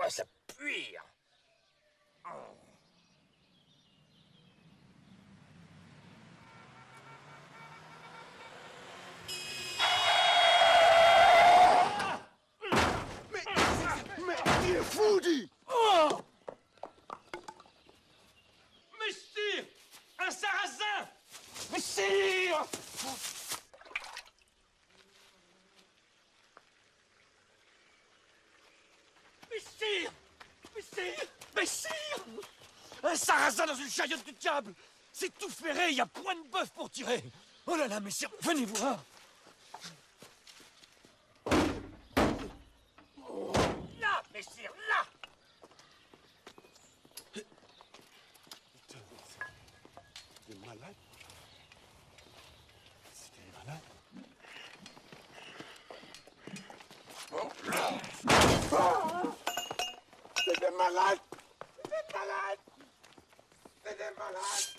Ah, ça pue. Mais il est fou, dis! Oh! Messire! Un sarrasin! Messire! Messire! Messire! Messire! Un sarrasin dans une chariote du diable! C'est tout ferré, il y a point de bœuf pour tirer! Oh là là, messire, venez voir! Là, messire, là! T'es malade? C'était malade? T'es malade! T'es malade! T'es malade!